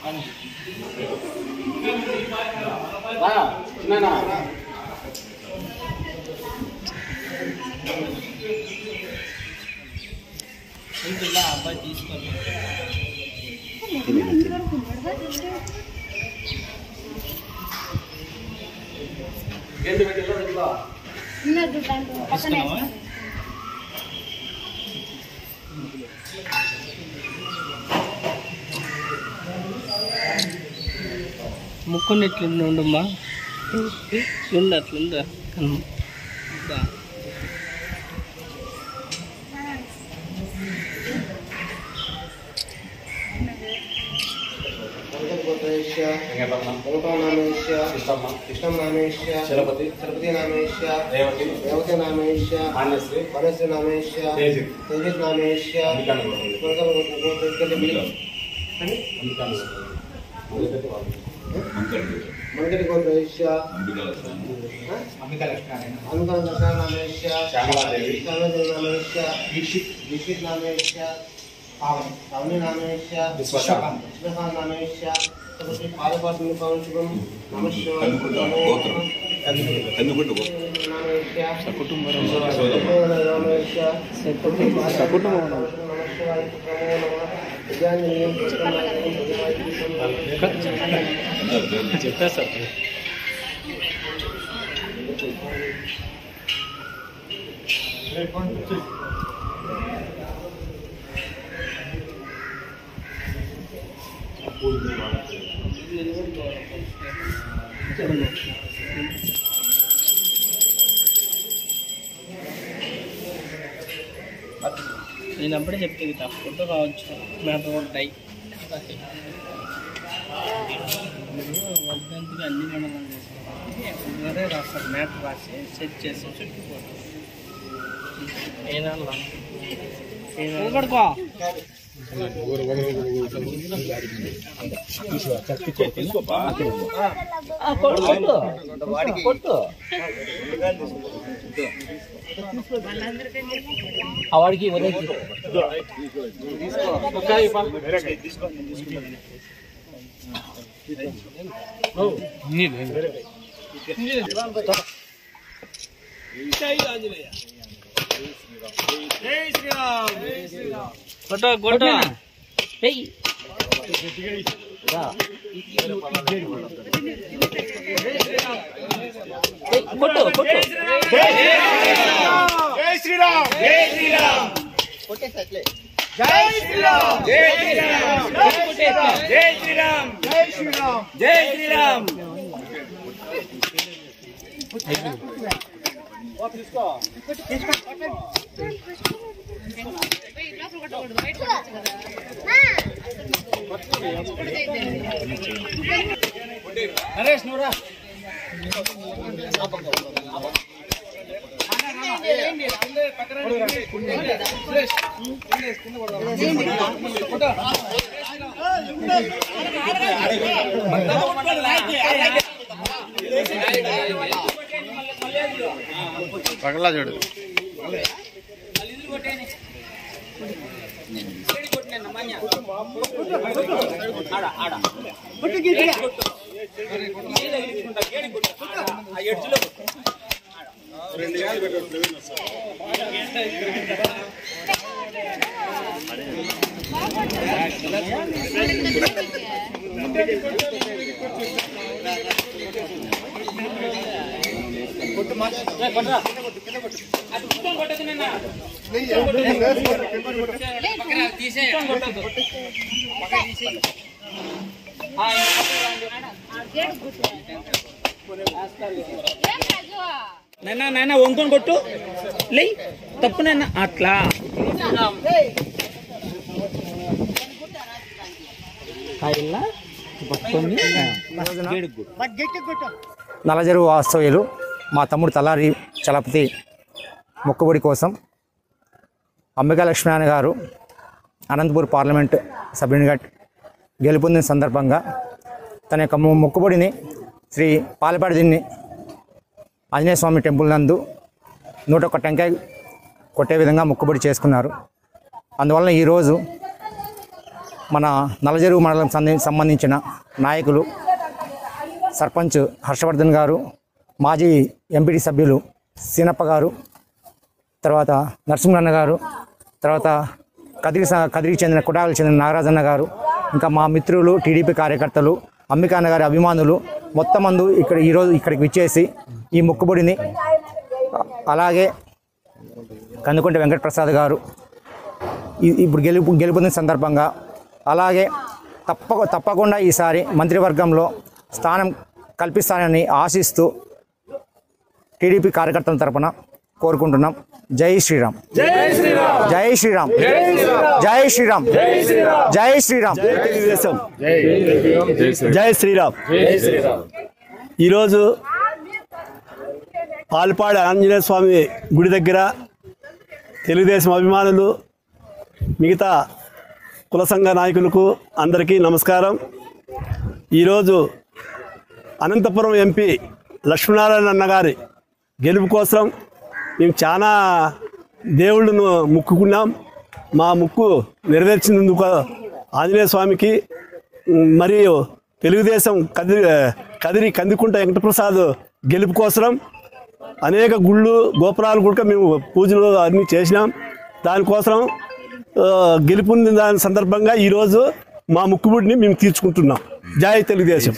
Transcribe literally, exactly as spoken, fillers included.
అబ్బాయి తీసుకోండి. ముక్కుని ఎట్లుండి ఉండమ్మా ఉండు అట్లుందా కృష్ణం నామేశ్య చలపతి చలపతి నామేశ్య రేవతి రేవతి నామేశ్య మాన్యశ్రీ మాన్యశ్రీ నామేశ్య తేజస్ నామేశ్య మంగళి గోత్రయేశ్య అంబికా లక్ష్మణ నామేశ్య శ్యామలాదేవి శ్యామలాదేవి నామేశ్య దీక్షిత్ దీక్షిత్ నామేశ్య పావని పావని నామేశ్య విశ్వశాంత్ విశ్వశాంత్ నామేశ్య పాదపాత్రను పవిత్రం నమస్కారం సకుటుంబం చెప్పా సార్ నేను అప్పుడే చెప్పేది ఫోటో కావచ్చు మ్యాటర్ ఉంటాయి వర్ధంతిగా అన్ని మండలం చేస్తాం వేరే రాస్తారు మ్యాటర్ రాసి సెట్ చేసి చుట్టుకోవడం ఏనాళ్ళ పడుకో వాడికి కొట్ట కొట్ట కొట్టు కొట్టు జై శ్రీరామ్ జై శ్రీరామ్ కొట్టేసట్లే జై శ్రీరామ్ జై శ్రీరామ్ జై శ్రీరామ్ జై శ్రీరామ్ జై శ్రీరామ్ తీసుకో తీసుకో నరేష్ నూరా పగలా చూడు నైనా నైనా వంకొని కొట్టు లే తప్పు నైనా అట్లా నల్లజరువు వాస్తవ్యులు మా తమ్ముడు తలారి చలపతి మొక్కుబడి కోసం అంబికా లక్ష్మణ గారు అనంతపూర్ పార్లమెంట్ సభ్యునిగా గెలుపొందిన సందర్భంగా తన యొక్క మొక్కుబడిని శ్రీ పాలపాడిదిన్ని ఆంజనేయ స్వామి టెంపుల్ నందు నూట ఒక్క టెంకాయ కొట్టే విధంగా మొక్కుబడి చేసుకున్నారు. అందువలన ఈరోజు మన నల్లజెరువు మండలం సంబంధించిన నాయకులు సర్పంచ్ హర్షవర్ధన్ గారు, మాజీ ఎంపీటీ సభ్యులు సీనప్ప గారు, తర్వాత నరసింహన్న గారు, తర్వాత కదిరి కదిరికి చెందిన కుటాలకు చెందిన నాగరాజన్న గారు, ఇంకా మా మిత్రులు టీడీపీ కార్యకర్తలు, అంబికాన్న గారి అభిమానులు మొత్తం మందు ఇక్కడ ఈరోజు ఇక్కడికి విచ్చేసి ఈ మొక్కుబడిని, అలాగే కందుకుంట వెంకటప్రసాద్ గారు ఇప్పుడు గెలుపు గెలుపొందిన సందర్భంగా, అలాగే తప్ప తప్పకుండా ఈసారి మంత్రివర్గంలో స్థానం కల్పిస్తానని ఆశిస్తూ టీడీపీ కార్యకర్తల తరపున కోరుకుంటున్నాం. జై శ్రీరామ్, జై శ్రీరామ్, జై శ్రీరామ్, జై శ్రీరామ్, జై శ్రీరామ్, జై శ్రీరామ్. ఈరోజు పాలపాడు ఆంజనేయ స్వామి గుడి దగ్గర తెలుగుదేశం అభిమానులు, మిగతా కుల సంఘ నాయకులకు అందరికీ నమస్కారం. ఈరోజు అనంతపురం ఎంపీ లక్ష్మీనారాయణ అన్నగారి గెలుపు కోసం మేము చాలా దేవుళ్ళను మొక్కుకున్నాం. మా ముక్కు నెరవేర్చినందుకు ఆంజనేయ స్వామికి మరియు తెలుగుదేశం కదిరి కదిరి కందుకుంట వెంకటప్రసాద్ గెలుపు కోసం అనేక గుళ్ళు గోపురాలు కూడా మేము పూజలు అన్నీ చేసినాం. దానికోసం గెలుపొందిన దాని సందర్భంగా ఈరోజు మా ముక్కుబడిని మేము తీర్చుకుంటున్నాం. జై తెలుగుదేశం.